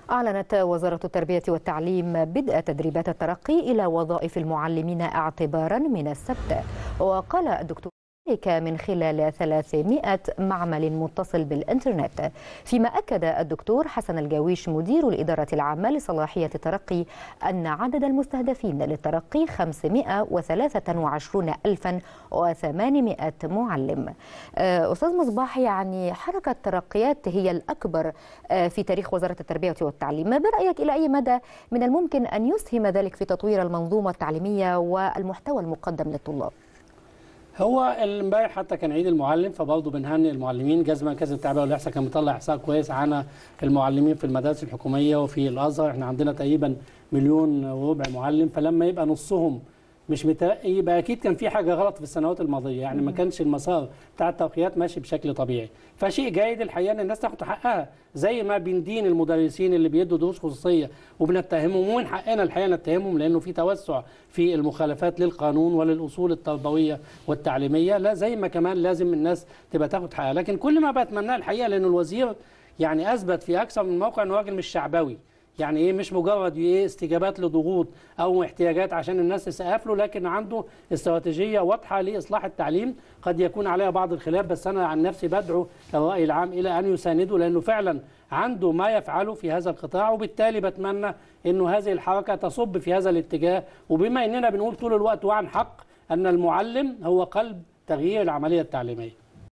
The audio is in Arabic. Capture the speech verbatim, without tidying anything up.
أعلنت وزارة التربية والتعليم بدء تدريبات الترقي إلى وظائف المعلمين اعتبارا من السبت. وقال الدكتور ذلك من خلال ثلاثمائة معمل متصل بالإنترنت، فيما أكد الدكتور حسن الجاويش مدير الإدارة العامة لصلاحية الترقي أن عدد المستهدفين للترقي خمسمائة وثلاثة وعشرين ألفا وثمانمائة معلم. أستاذ مصباح، يعني حركة ترقيات هي الأكبر في تاريخ وزارة التربية والتعليم، برأيك إلى أي مدى من الممكن أن يسهم ذلك في تطوير المنظومة التعليمية والمحتوى المقدم للطلاب؟ هو امبارح حتى كان عيد المعلم، فبرضه بنهنئ المعلمين. جهاز مركز التعبئه والاحصاء كان مطلع احصاء كويس عن المعلمين في المدارس الحكوميه وفي الازهر. احنا عندنا تقريبا مليون وربع معلم، فلما يبقى نصهم مش مترقي يبقى اكيد كان في حاجه غلط في السنوات الماضيه، يعني ما كانش المسار بتاع الترقيات ماشي بشكل طبيعي. فشيء جيد الحقيقه ان الناس تاخد حقها، زي ما بندين المدرسين اللي بيدوا دروس خصوصيه وبنتهمهم، ومن حقنا الحقيقه نتهمهم لانه في توسع في المخالفات للقانون وللاصول التربويه والتعليميه، لا زي ما كمان لازم الناس تبقى تاخد حقها. لكن كل ما بتمناه الحقيقه، لانه الوزير يعني اثبت في اكثر من موقع انه راجل مش شعبوي، يعني ايه مش مجرد ايه استجابات لضغوط او احتياجات عشان الناس تسقف له، لكن عنده استراتيجيه واضحه لاصلاح التعليم. قد يكون عليها بعض الخلاف، بس انا عن نفسي بدعو الراي العام الى ان يسانده، لانه فعلا عنده ما يفعله في هذا القطاع، وبالتالي بتمنى انه هذه الحركه تصب في هذا الاتجاه. وبما اننا بنقول طول الوقت وعن حق ان المعلم هو قلب تغيير العمليه التعليميه.